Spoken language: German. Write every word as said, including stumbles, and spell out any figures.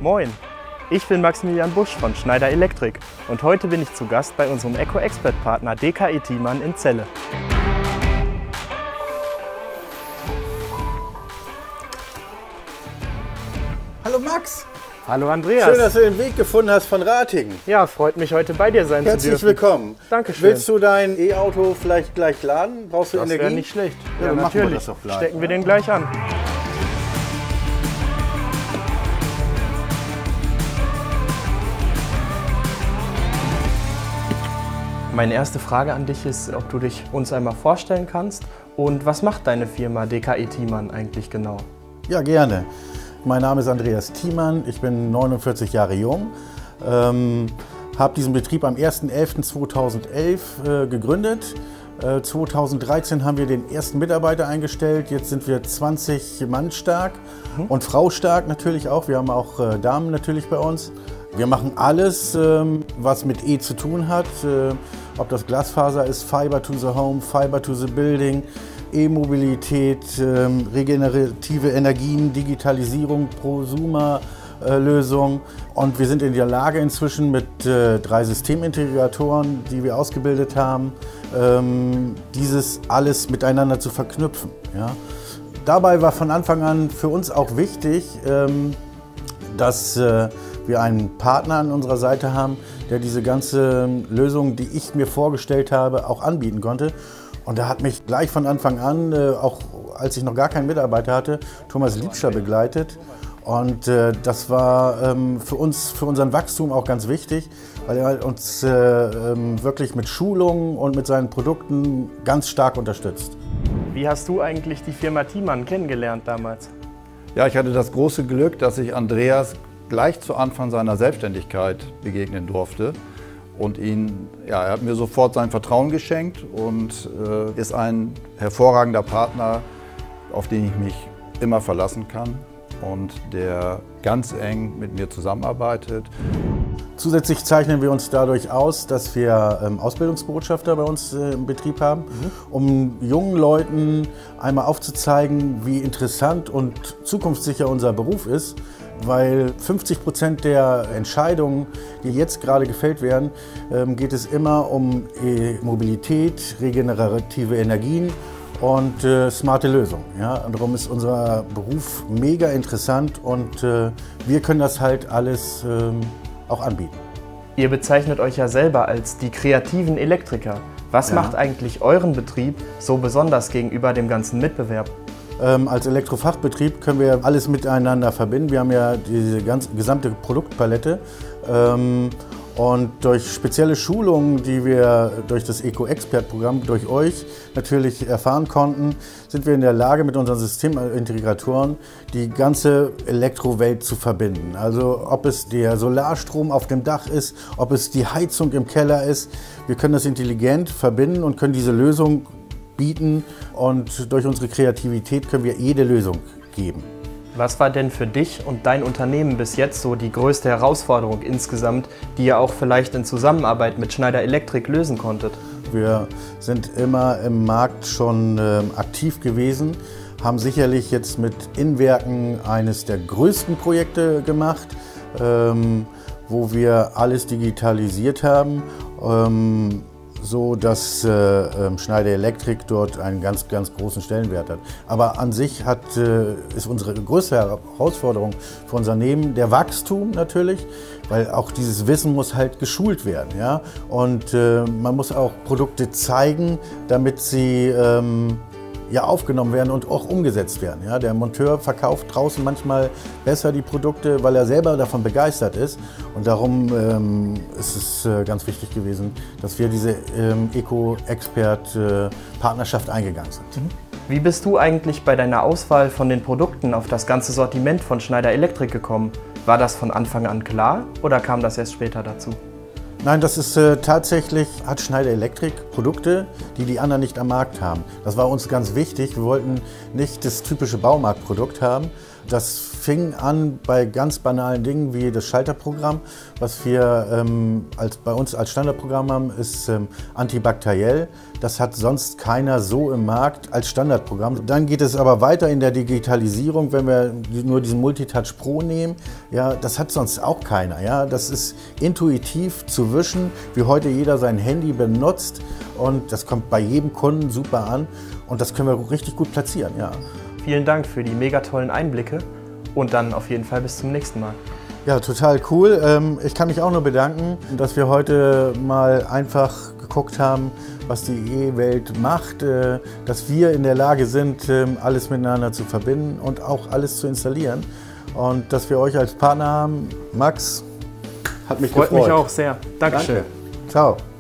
Moin, ich bin Maximilian Busch von Schneider Electric und heute bin ich zu Gast bei unserem Eco-Expert-Partner D K E Thiemann in Celle. Hallo Max! Hallo Andreas! Schön, dass du den Weg gefunden hast von Ratingen. Ja, freut mich heute bei dir sein Herzlich zu dürfen. Herzlich willkommen. Dankeschön. Willst du dein E-Auto vielleicht gleich laden? Brauchst du das Energie? Das wäre nicht schlecht. Ja, Ja, dann natürlich. machen wir das doch gleich. Stecken wir den gleich an. Meine erste Frage an dich ist, ob du dich uns einmal vorstellen kannst und was macht deine Firma D K E Thiemann eigentlich genau? Ja, gerne. Mein Name ist Andreas Thiemann, ich bin neunundvierzig Jahre jung, ähm, habe diesen Betrieb am ersten elften zweitausendelf äh, gegründet. Äh, zweitausenddreizehn haben wir den ersten Mitarbeiter eingestellt, jetzt sind wir zwanzig Mann stark mhm. und Frau stark natürlich auch, wir haben auch äh, Damen natürlich bei uns. Wir machen alles, ähm, was mit E zu tun hat, äh, ob das Glasfaser ist, Fiber to the Home, Fiber to the Building, E-Mobilität, ähm, regenerative Energien, Digitalisierung, Prosumer-Lösung. Und wir sind in der Lage inzwischen mit äh, drei Systemintegratoren, die wir ausgebildet haben, ähm, dieses alles miteinander zu verknüpfen. Ja. Dabei war von Anfang an für uns auch wichtig, ähm, dass äh, wir einen Partner an unserer Seite haben, der diese ganze Lösung, die ich mir vorgestellt habe, auch anbieten konnte. Und da hat mich gleich von Anfang an, äh, auch als ich noch gar keinen Mitarbeiter hatte, Thomas Liebscher begleitet. Und äh, das war ähm, für uns, für unseren Wachstum auch ganz wichtig, weil er uns äh, ähm, wirklich mit Schulungen und mit seinen Produkten ganz stark unterstützt. Wie hast du eigentlich die Firma Thiemann kennengelernt damals? Ja, ich hatte das große Glück, dass ich Andreas gleich zu Anfang seiner Selbstständigkeit begegnen durfte. Und ihn, ja, er hat mir sofort sein Vertrauen geschenkt und äh, ist ein hervorragender Partner, auf den ich mich immer verlassen kann und der ganz eng mit mir zusammenarbeitet. Zusätzlich zeichnen wir uns dadurch aus, dass wir ähm, Ausbildungsbotschafter bei uns äh, im Betrieb haben, mhm. um jungen Leuten einmal aufzuzeigen, wie interessant und zukunftssicher unser Beruf ist. Weil fünfzig Prozent der Entscheidungen, die jetzt gerade gefällt werden, ähm, geht es immer um E-Mobilität, regenerative Energien und äh, smarte Lösungen. Ja? Und darum ist unser Beruf mega interessant und äh, wir können das halt alles ähm, auch anbieten. Ihr bezeichnet euch ja selber als die kreativen Elektriker. Was ja. macht eigentlich euren Betrieb so besonders gegenüber dem ganzen Mitbewerb? Ähm, als Elektrofachbetrieb können wir alles miteinander verbinden. Wir haben ja diese ganze, gesamte Produktpalette ähm, und durch spezielle Schulungen, die wir durch das Eco-Expert-Programm, durch euch natürlich erfahren konnten, sind wir in der Lage, mit unseren Systemintegratoren die ganze Elektrowelt zu verbinden. Also ob es der Solarstrom auf dem Dach ist, ob es die Heizung im Keller ist, wir können das intelligent verbinden und können diese Lösung bieten und durch unsere Kreativität können wir jede Lösung geben. Was war denn für dich und dein Unternehmen bis jetzt so die größte Herausforderung insgesamt, die ihr auch vielleicht in Zusammenarbeit mit Schneider Electric lösen konntet? Wir sind immer im Markt schon äh, aktiv gewesen, haben sicherlich jetzt mit Innenwerken eines der größten Projekte gemacht, ähm, wo wir alles digitalisiert haben. Ähm, so dass äh, Schneider Electric dort einen ganz, ganz großen Stellenwert hat. Aber an sich hat, äh, ist unsere größte Herausforderung für unser Unternehmen der Wachstum natürlich, weil auch dieses Wissen muss halt geschult werden. Ja? Und äh, man muss auch Produkte zeigen, damit sie ähm, ja, aufgenommen werden und auch umgesetzt werden. Ja? Der Monteur verkauft draußen manchmal besser die Produkte, weil er selber davon begeistert ist. Und darum ähm, ist es äh, ganz wichtig gewesen, dass wir diese ähm, Eco-Expert-Partnerschaft äh, eingegangen sind. Wie bist du eigentlich bei deiner Auswahl von den Produkten auf das ganze Sortiment von Schneider Electric gekommen? War das von Anfang an klar oder kam das erst später dazu? Nein, das ist äh, tatsächlich, hat Schneider Electric Produkte, die die anderen nicht am Markt haben. Das war uns ganz wichtig. Wir wollten nicht das typische Baumarktprodukt haben, Das fing an bei ganz banalen Dingen wie das Schalterprogramm. Was wir ähm, als, bei uns als Standardprogramm haben, ist ähm, antibakteriell. Das hat sonst keiner so im Markt als Standardprogramm. Dann geht es aber weiter in der Digitalisierung, wenn wir nur diesen Multitouch Pro nehmen. Ja, das hat sonst auch keiner. Ja? Das ist intuitiv zu wischen, wie heute jeder sein Handy benutzt. Und das kommt bei jedem Kunden super an. Und das können wir richtig gut platzieren. Ja. Vielen Dank für die mega tollen Einblicke und dann auf jeden Fall bis zum nächsten Mal. Ja, total cool. Ich kann mich auch nur bedanken, dass wir heute mal einfach geguckt haben, was die E-Welt macht, dass wir in der Lage sind, alles miteinander zu verbinden und auch alles zu installieren. Und dass wir euch als Partner haben. Max, hat mich gefreut. gefreut. Freut mich auch sehr. Dankeschön. Danke. Ciao.